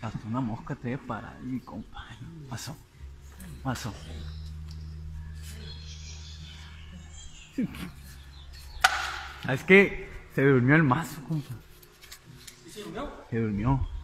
Hasta una mosca te para mi compa. Pasó. Pasó. Es que se durmió el mazo, compa. ¿Sí se durmió? Se durmió.